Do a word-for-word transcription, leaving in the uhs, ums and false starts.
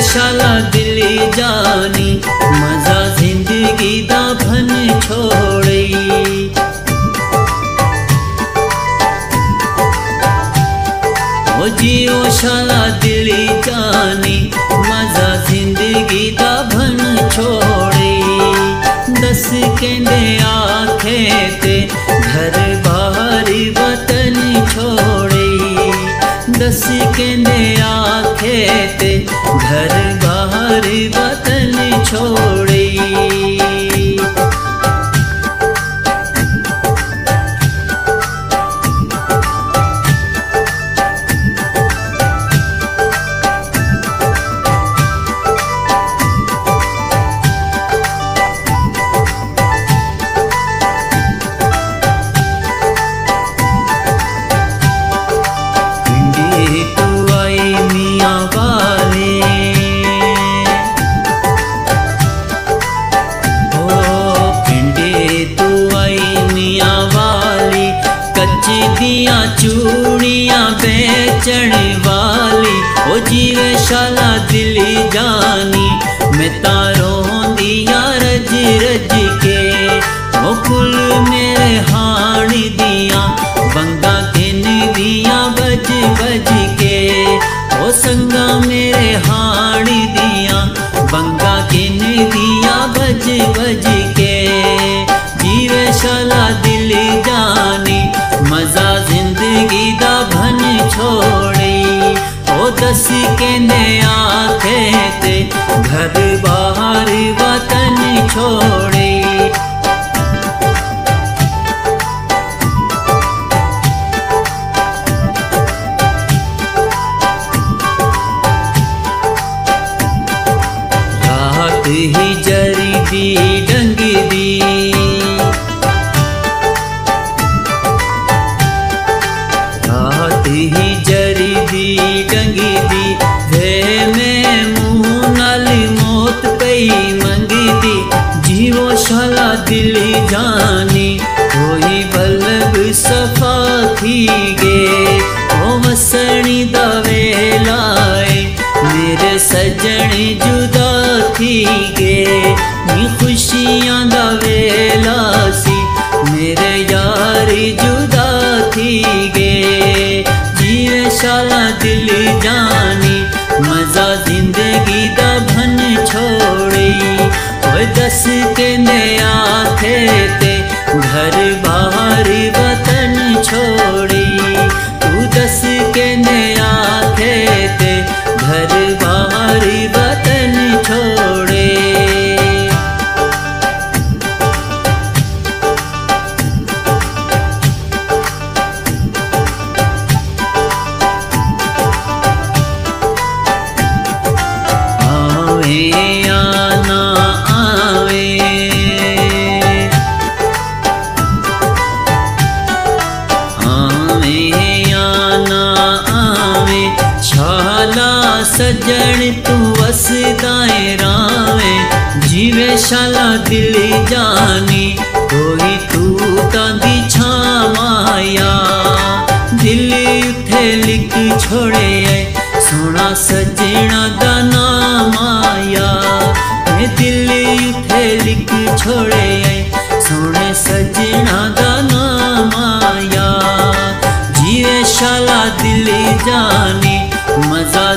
शाला दिल जानी मजा जिंदगी दा भन छोड़ी। ओ जियो शाला दिल जानी मजा जिंदगी दा भन छोड़ी। दस केंदे आखे ते घर बाहर वतन छोड़ी। दस केंदे आखे ते घर बाहर वतन छोड़ी। दिया चूड़ियां बेचण वाली ओ जीवे शाला दिल जानी मैं तारों दिया रज रज के। ओ कुल मेरे हाण दिया बंगा किन दिया बज बज के। ओ संगा मेरे हाण दिया बंगा किन दिया बज बज के। जीवे शाला दिल जानी मजा जिंदगी दा भन छोड़ी। ओ दस केंदे आखे ते घर बाहर वतन छोड़ी। रात ही जरी दी डंग दी ही जरी दी डंगी दी वे में मुँह नाल मौत पई मंगी दी। जीवो शाला दिल जानी कोई बल्ब सफा थी गे। ओ वसणी दा वेलाए मेरे सजन जुदा थी गे। नी खुशियां दा वेला सी मेरे यार जुदा थी गे। शाला दिल जानी मजा जिंदगी दा भन छोड़ी। ओ दस केंदे आखे ते घर बाहर वतन छोड़ी। तू दस केंदे आखे ते घर बाहर वतन छोड़े। आना आवे आवे आना आवे शाला सजन तू वसदाए रावे। जीवे शाला दिल जानी कोई तू तांदी छा माया। दिल उथे लिख छोड़े सोना सजना दा नाम आया। मैं दिल उथे लिख छोड़े सोने सजना दा नाम आया। जीवे शाला दिल जानी मजा